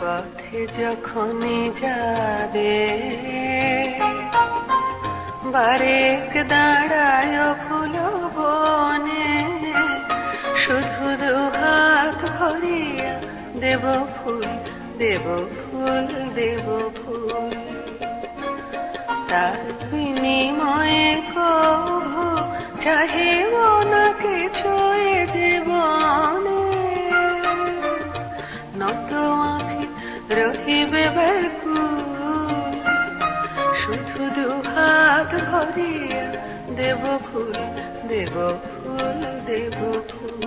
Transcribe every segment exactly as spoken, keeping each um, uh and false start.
পথে যখনই যাবে বারেক দাঁড়ায় ফুল বনে, শুধু দুহাত ভরিয়া দেব ফুল দেব ফুল দেব ফুল। তার বিনিময়ে কভু চাহিব না কিছু এ জীবনে, নত আঁখি রহিবে ব্যাকুল, শুধু দুহাত ভরিয়া দেব ফুল দেব ফুল দেব ফুল।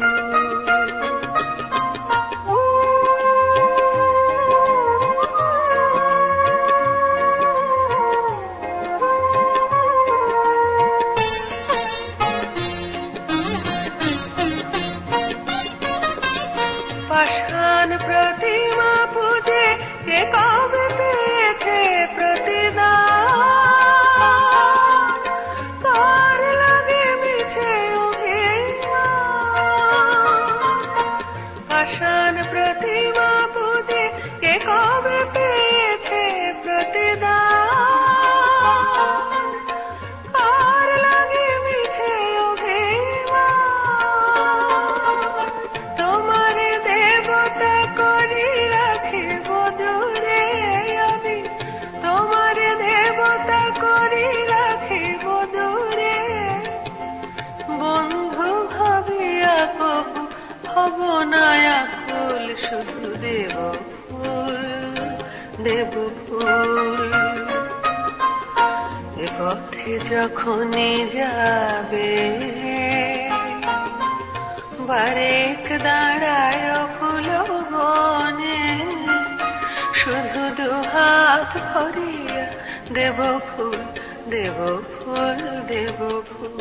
পাষাণ প্রতিমা পূজে কে কবে পেয়েছে প্রতিদান, কার লাগে মিছে অভিমান। পাষাণ প্রতিমা পূজে কে কবে পেয়েছে প্রতিদান, কার লাগে মিছে অভিমান। তোমার দেবতা করি রাখিব দূরে আমি, তোমার দেবতা করি রাখিব দূরে। বন্ধু ভাবিয়া কবু হব না আকুল, শুধু দেব ফুল দেব ফুল। এ পথে যখনই যাবে বারেক দাঁড়ায় ফুল বনে, শুধু দুহাত ভরিয়া দেব ফুল দেব ফুল দেব ফুল।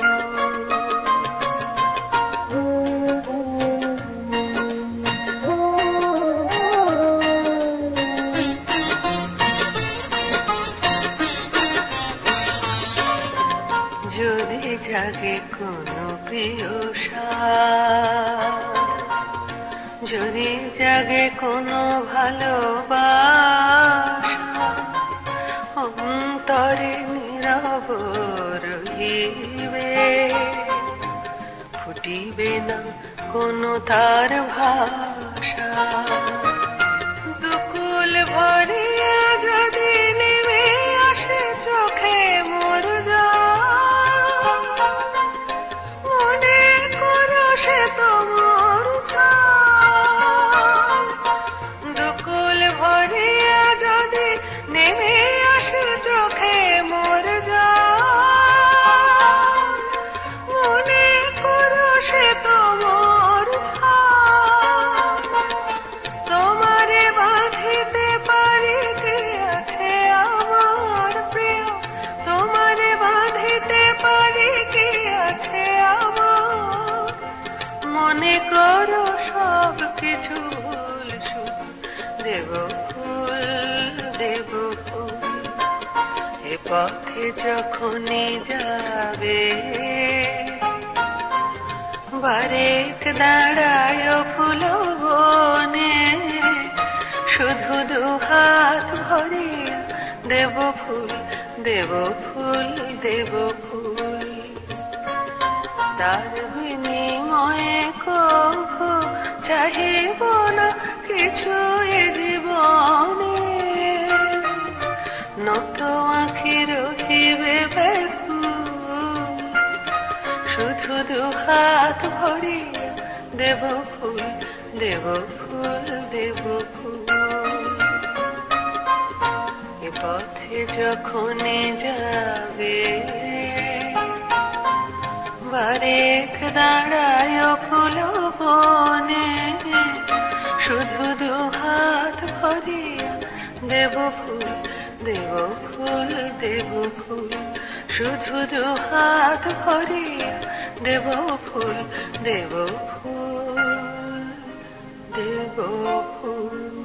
যদি জাগে কোনো প্রিয় সার, যদি জাগে কোনো ভালোবাসা, অন্তরে নীরব রহিবে, ফুটিবে না কোনো তার ভাষা। দুকুল ভরিয়া যদি নেমে আসে চোখে মোর জল, মনে করো সে তোমার জল। দুকুল ভরিয়া যদি নেমে আসে চোখে মোর জল, মনে করো সে তোমার জল। তোমারে বাঁধিতে পারি কে আছে আমার প্রিয়, তোমারে বাঁধিতে পারি কে আছে আমার। মনে করো সব কিছু ভুল, শুধু দেব ফুল দেব ফুল। এ পথে যখনই যাবে বারেক দাঁড়ায় ফুল বনে, শুধু দুহাত ভরিয়া দেব ফুল দেব ফুল দেব ফুল। তার বিনিময়ে কভু চাহিব না কিছু এ জীবনে, নত আঁখি রহিবে ব্যাকুল, শুধু দুহাত ভরিয়া দেব ফুল দেব ফুল দেব ফুল। এ পথে যখনই যাবে বারেক দাঁড়ায় ফুল বনে, শুধু দুহাত ভরিয়া দেব ফুল দেব ফুল দেব ফুল। শুধু দুহাত ভরিয়া দেব ফুল দেব ফুল দেব ফুল।